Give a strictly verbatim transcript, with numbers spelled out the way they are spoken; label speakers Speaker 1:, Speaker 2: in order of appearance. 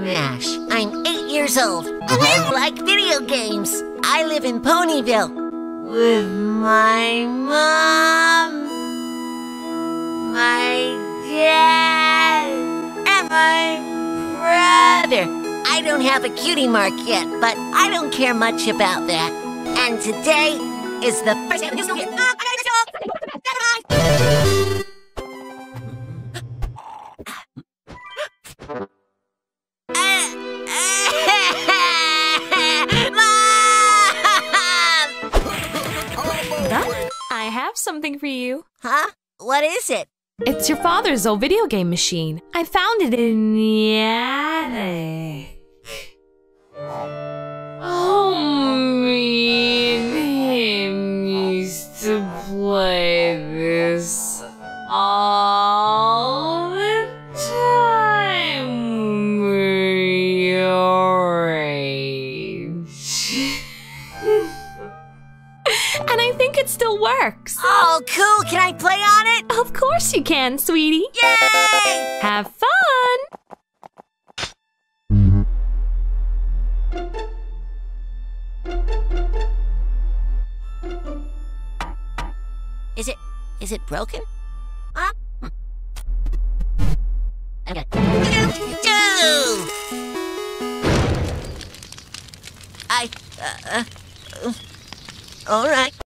Speaker 1: Nash. I'm eight years old, and I like video games. I live in Ponyville with my mom, my dad, and my brother. I don't have a cutie mark yet, but I don't care much about that. And today is the first day of the new school year. Ah, I gotta go!
Speaker 2: I have something for you.
Speaker 1: Huh? What is it?
Speaker 2: It's your father's old video game machine. I found it in the attic. Oh, me and him used to play this all the time. We're your age. And I think it still works.
Speaker 1: Oh, cool. Can I play on it?
Speaker 2: Of course you can, sweetie.
Speaker 1: Yay!
Speaker 2: Have fun!
Speaker 1: Is it, is it broken? Huh? Okay. Two! I, uh, uh, all right.